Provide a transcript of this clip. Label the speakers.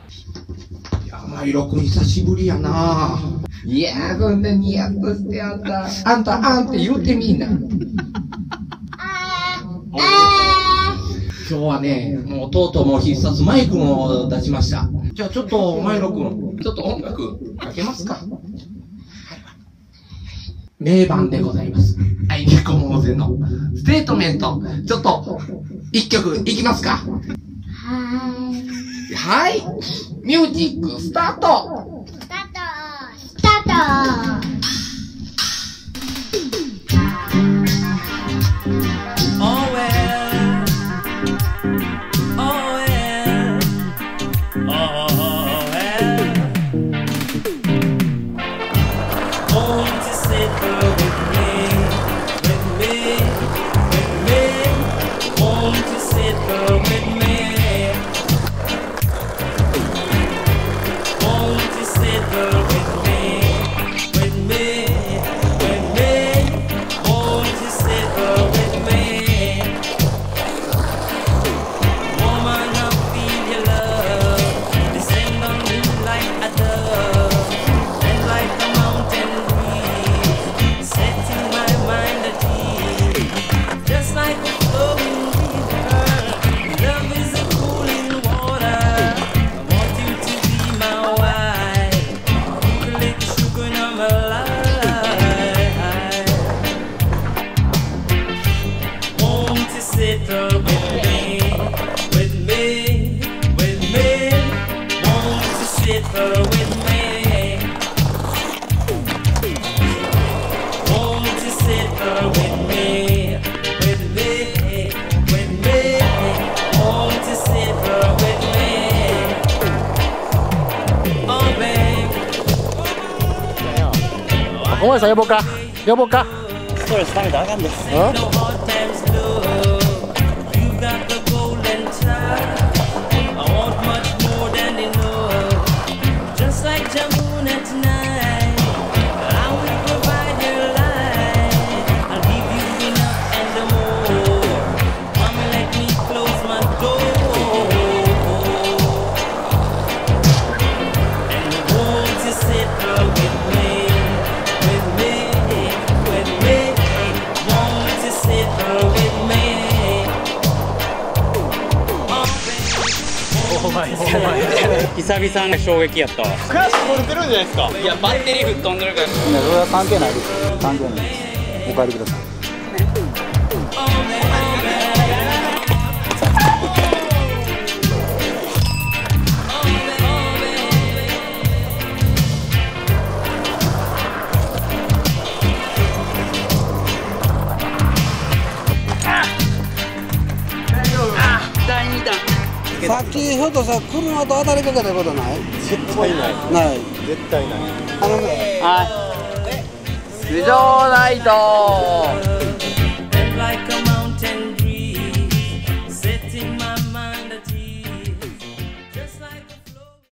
Speaker 1: 山色くん久しぶりやな。いやー、そんなにやっとしてあんた、あんって言うてみんな。今日はね、もうとうとうもう必殺マイクも出しました。じゃあちょっと、マイロくん、ちょっと音楽かけますか。名盤でございます。はい、猫モーゼのステートメント。ちょっと、一曲いきますか。はい。ミュージックスタート。
Speaker 2: スタート。
Speaker 3: お前さん呼ぼうか
Speaker 4: ストレス溜めたらあかんです。久々の衝撃やったわ。
Speaker 3: クラッシュ取れてるんじゃないですか。
Speaker 4: いや、バッテリー吹っ飛んでるから。
Speaker 3: それは関係ないです。関係ないです。お帰りください。
Speaker 5: 先ほどさ、車と当たりかけたことない？
Speaker 3: 絶対ない。
Speaker 5: ない。
Speaker 3: 絶対ない。
Speaker 5: 頼む。
Speaker 4: はい。九条ナイト。